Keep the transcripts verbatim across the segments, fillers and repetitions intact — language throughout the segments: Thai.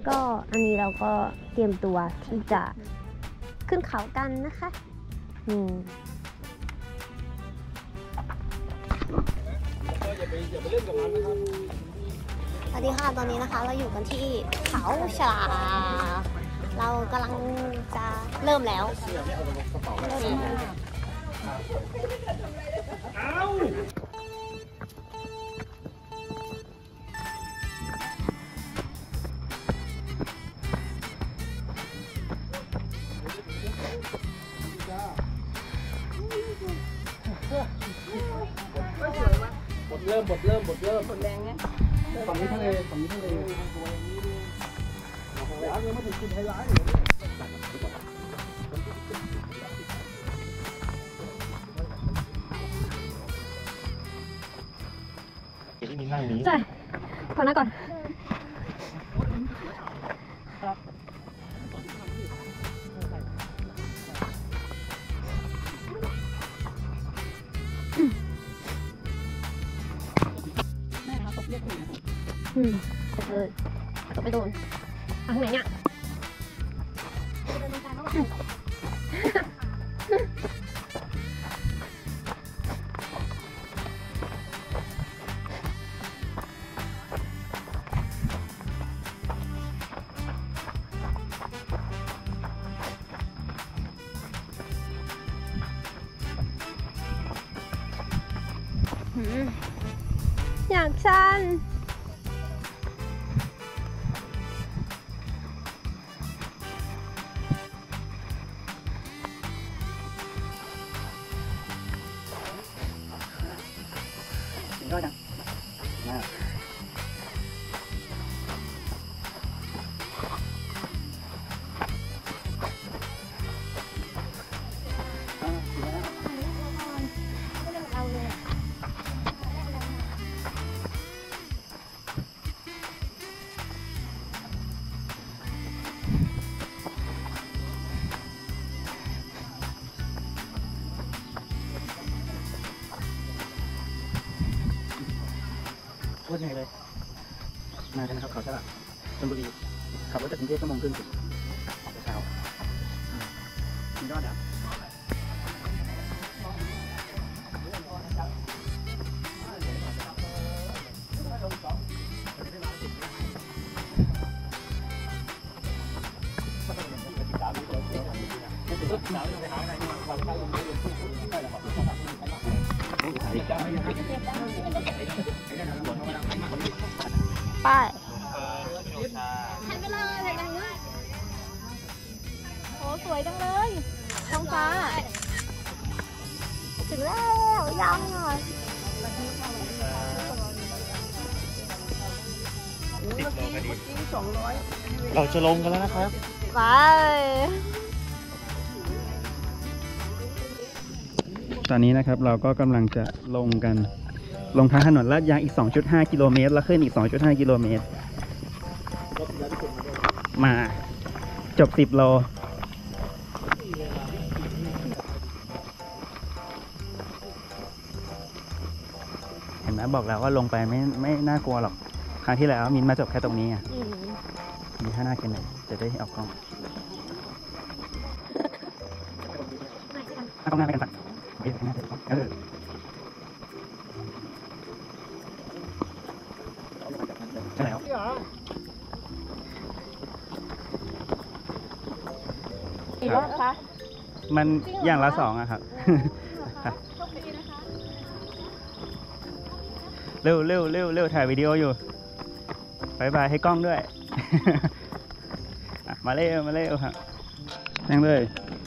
ก็อันนี้เราก็เตรียมตัวที่จะขึ้นเขากันนะคะอืมสวัสดีค่ะตอนนี้นะคะเราอยู่กันที่เขาฉลาเรากำลังจะเริ่มแล้วเริ่มบทเริ่มบทเริ่มบทเริ่มบทแรงไงฝั่งนี้ทะเลฝั่งนี้ทะเลแล้วยังไม่ถึงจุดไฮไลท์เลยที่มีนั่งนี้ใช่ขอหน้าก่อนอืมตกเลยตกไปโดนทางไหนเนี่ยอยากชันก็ดังมาโคตรเหนื่อยเลยมากันนะครับเขาฉลาดชลบุรีขับรถจากกรุงเทพชั่วโมงครึ่งถึงเช้าสุดยอดแล้วไปหันไปเลยหันไปทางนี้โอ้สวยจังเลยท้องฟ้าถึงแล้วยังหน่อยเราจะลงกันแล้วนะครับไปตอนนี้นะครับเราก็กำลังจะลงกันลงทางถนนลาดยางอีก สองจุดห้า กิโลเมตรแล้วขึ้นอีก สองจุดห้า กิโลเมตรมาจบสิบโลเห็นไหมบอกแล้วว่าลงไปไม่ไม่น่ากลัวหรอกครั้งที่แล้วมินมาจบแค่ตรงนี้อ่ะมีท่าหน้ากันไหนจะได้เอากล้องต้องหน้าไปกันสักเออใช่แล้วอีกรอบคะมันอย่างละสองอะครับเร็วเร็วเร็วเร็วถ่ายวิดีโออยู่บายบายให้กล้องด้วยมาเร็วมาเร็วครับนั่งเลย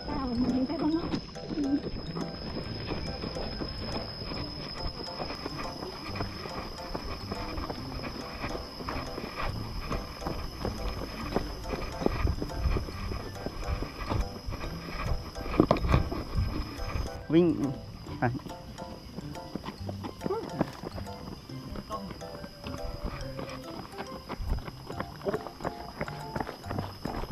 วิ่งไปไป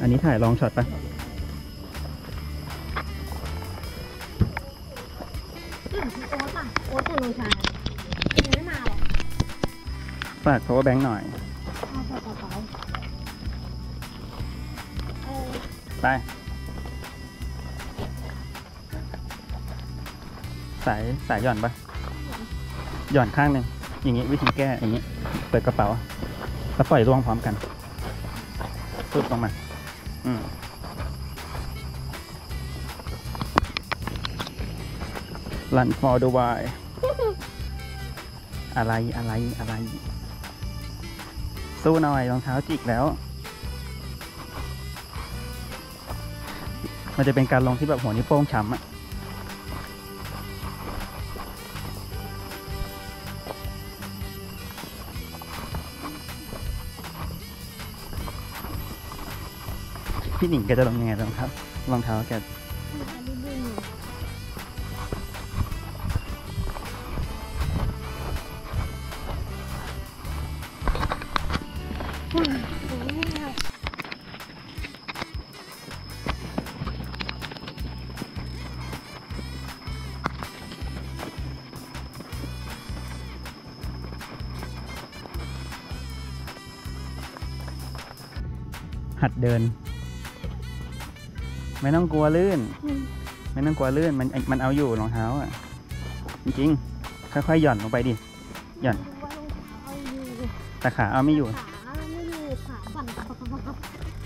อันนี้ถ่ายลองช็อตปะอืมโอ๊ตอ่ะโอ๊ตกับโรชายังไม่มาหรอฝาก power bank หน่อยเอากระเป๋าเออไป สายสายหย่อนปะหย่อนข้างหนึ่งอย่างงี้วิธีแก้อย่างงี้เปิดกระเป๋าแล้วปล่อยร่วงพร้อมกันปึ๊บลงมา อืม Run for the why อะไรอะไรอะไร สู้หน่อยรองเท้าจิกแล้ว มันจะเป็นการลงที่แบบหัวนิ้วโป้งช้ำอะพี่หนิงแกจะลงยังไงรองเท้ารองเท้าแกอันนี้ดึงหัดเดิน ไม่ต้องกลัวลื่น ไม่ต้องกลัวลื่นมันมันเอาอยู่รองเท้าอ่ะ จริงๆ ค่อยๆหย่อนลงไปดิ หย่อนว่ารองเท้าเอาอยู่แต่ขาเอาไม่อยู่ขาไม่อยู่ขาสั่นปับปับปับปับ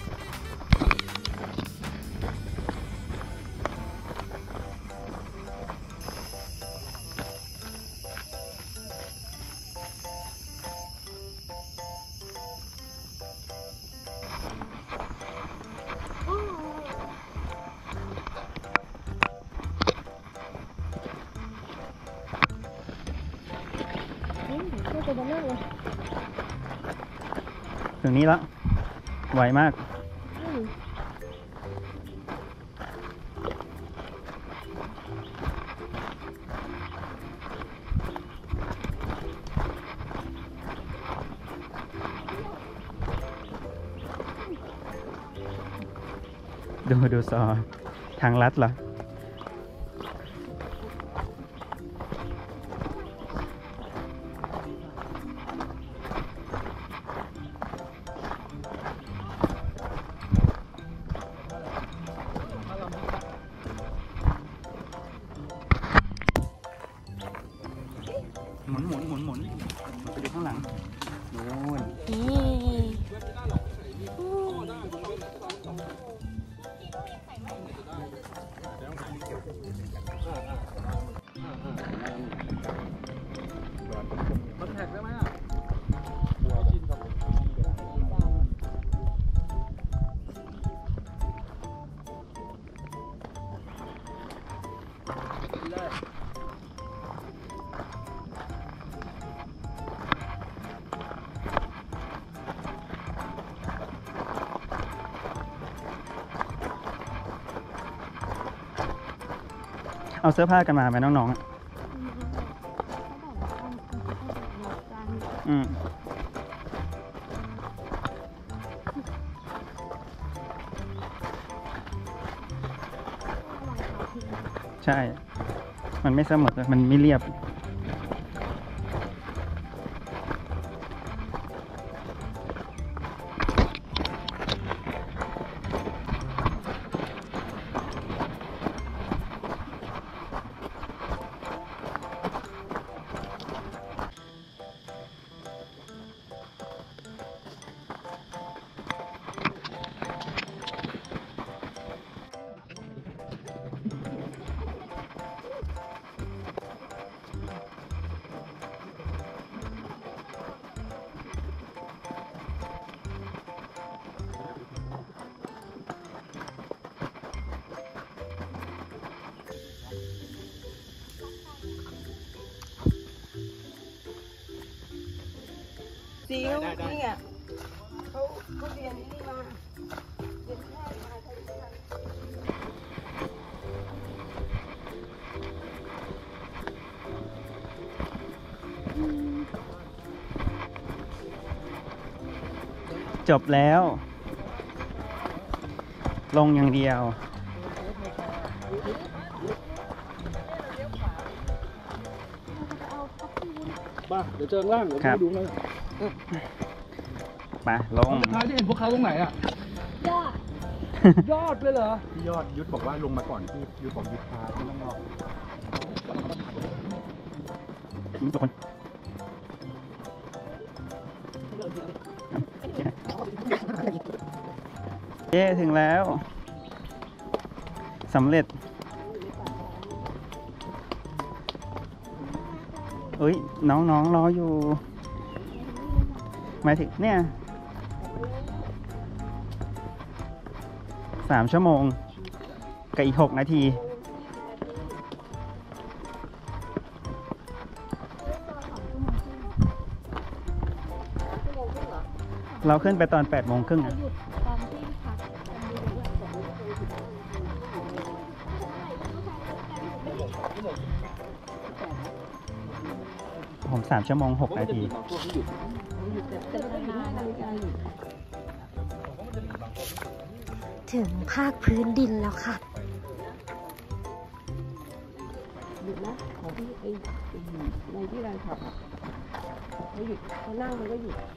โอ้ยช่วยตัวเบลเลอร์เลยถึงนี้แล้ว ไวมากอืมดูดูซอทางลัดเหรอ หมุนหมุนหมุนหมุนไปดูข้างหลังนู่นนี่มันแท็กได้ไหมอ่ะเอาเสื้อผ้ากันมาไหมน้องๆอะอืม ใช่ มันไม่เสมอ มันไม่เรียบซีเขานี่อ่ะเขาเขาเรียนนี่มาเรียนแพทย์มาใช่ไหมจบแล้วลงอย่างเดียวบ้าเดี๋ยวเจอข้างล่างเดี๋ยวครับไปดูเลยไปลงสุดท้ายที่เห็นพวกเขาตรงไหนอ่ะยอดยอดเลยเหรอพี่ยอดยุทธบอกว่าลงมาก่อนที่ยุทธบอกยุทธพาที่ต้องรอทุกคนเย้ถึงแล้วสำเร็จเอ้ย น้องๆรออยู่หมายถึงเนี่ยสามชั่วโมงกับอีกหกนาที เราขึ้นไปตอนแปดโมงครึ่งหยุดตอนที่พักผมสามชั่วโมงหกนาทีถึงภาคพื้นดินแล้วค่ะหยุดนะของที่ไอ้ไอ้ในที่เราขับอ่ะเขาหยุดเขานั่งมันก็หยุด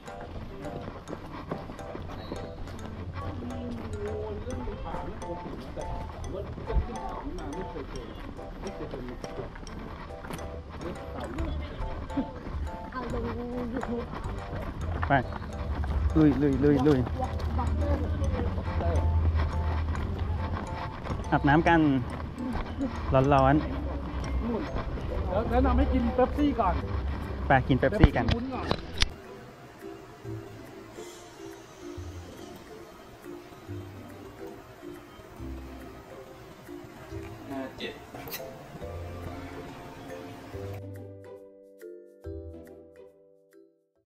เอาลงยูทูบไป ลุยลุยลุยลุยบักเกอร์อาบน้ำกัน ร้อนแล้วแนะนำให้กินเป๊ปซี่ก่อนๆ ไปกินเป๊ปซี่กันวุ้นก่อนเจ็ด